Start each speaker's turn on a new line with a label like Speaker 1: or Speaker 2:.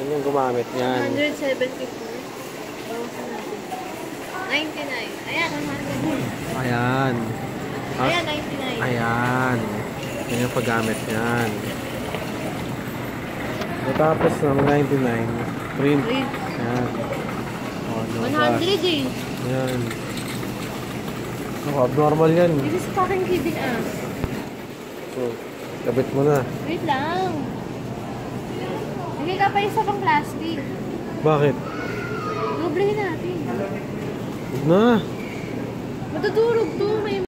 Speaker 1: Yan yung gumamit niyan.
Speaker 2: 174. Bawasan natin. 99. Ayan, 100.
Speaker 1: Ayan.
Speaker 2: Ayan, 99.
Speaker 1: Ayan. Yan yung paggamit niyan. Tapos ng 99, print. Ayan. Oh, no,
Speaker 2: 100 eh.
Speaker 1: ayan. Oh, abnormal yan.
Speaker 2: This is fucking kidding us.
Speaker 1: So, kabit mo na.
Speaker 2: Wait lang. Bigay ka pa isa pang plastic.
Speaker 1: Bakit?
Speaker 2: Doblehin natin.
Speaker 1: Huwag na.
Speaker 2: Matutulog to. May